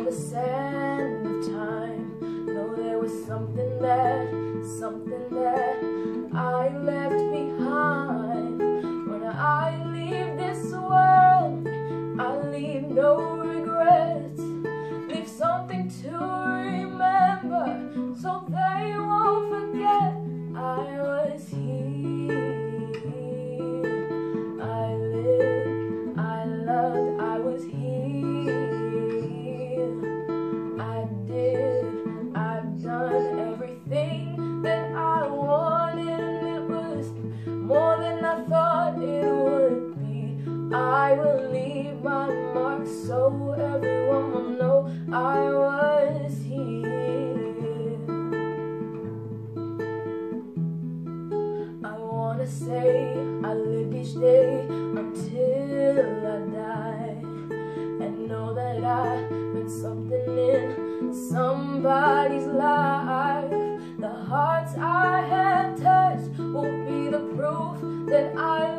the sand of time. No, there was something that I left behind. When I leave this world, I leave no regrets. Leave something to remember, so they won't forget I was here. I lived, I loved, I was here. I did, I've done everything that I wanted, and it was more than I thought it would be. I will leave my mark so everyone will know I was here. I wanna say I lived each day until I die, and know that I meant something in somebody's life. The hearts I have touched will be the proof that I